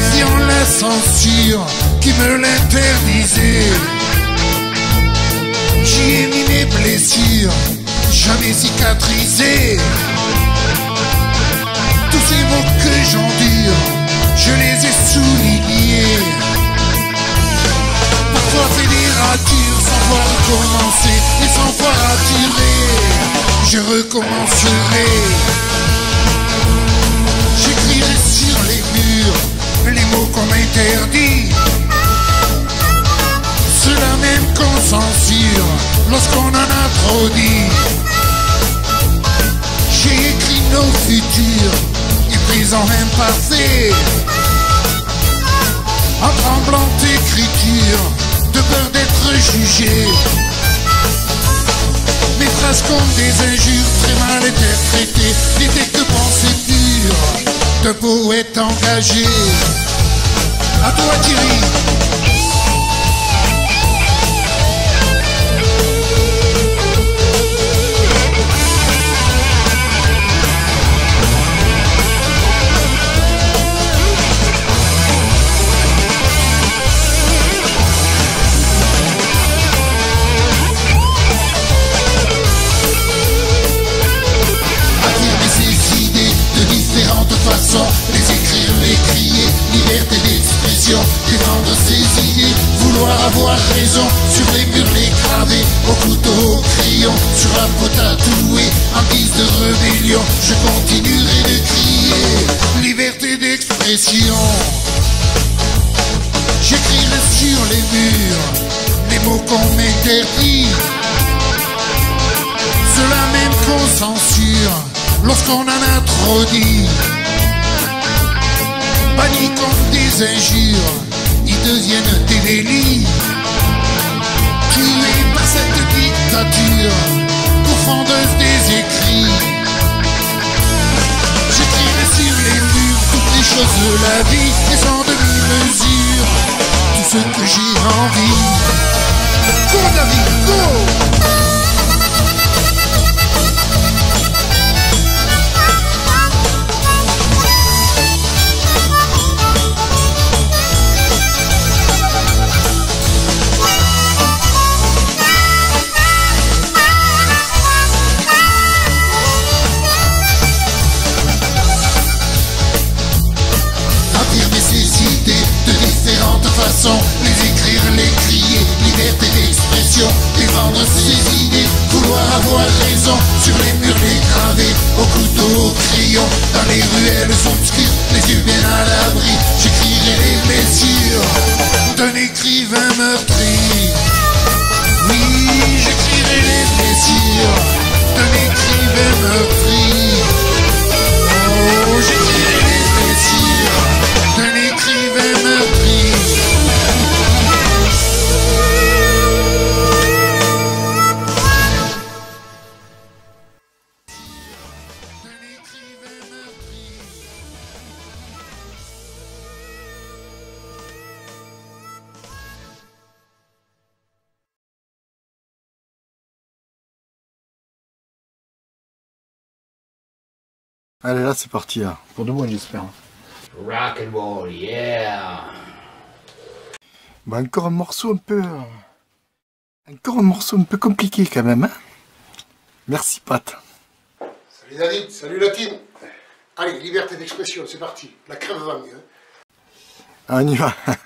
méfiant la censure qui me l'interdisait. J'y ai mis mes blessures, jamais cicatrisées. Tous ces mots que j'endure, je les ai soulignés. Parfois fait des ratures sans voir recommencer, et sans voir attirer, je recommencerai. J'écrirai sur les murs les mots qu'on m'interdit, ceux-là même qu'on censure lorsqu'on en a trop dit. J'ai écrit nos futurs et présents imparfaits, en tremblante écriture, de peur d'être jugé. Mes phrases comme des injures très mal interprétées, n'étaient que pensées pures d'un poète engagé. À toi Thierry. Les écrire, les crier, liberté d'expression, défendre ses idées, vouloir avoir raison, sur les murs les graver, au couteau, au crayon, sur la peau tatouée, en guise de rébellion, je continuerai de crier, liberté d'expression. J'écrirai sur les murs, les mots qu'on m'interdit, ceux-là même qu'on censure, lorsqu'on en a trop dit. Bannis comme des injures, ils deviennent des délits. Tués par cette dictature, pourfendeuse des écrits. J'écrirai sur les murs toutes les choses de la vie, et sans demi-mesure, tout ce que j'ai envie. Go David, go! Les écrire, les crier, liberté d'expression, défendre ses idées, vouloir avoir raison, sur les murs les graver, au couteau, au crayon, dans les ruelles obscures, les yeux bien à l'abri, j'écrirai les blessures d'un écrivain meurtri. Oui, j'écrirai les blessures d'un écrivain meurtri. Oh, j'écrirai les blessures d'un écrivain meurtri. Allez, là c'est parti, là. Pour de bon j'espère. Rock and roll, yeah. Bah, encore un morceau un peu... Encore un morceau un peu compliqué quand même, hein. Merci Pat. Salut David, salut la team. Allez, liberté d'expression, c'est parti. La crève va mieux. On y va.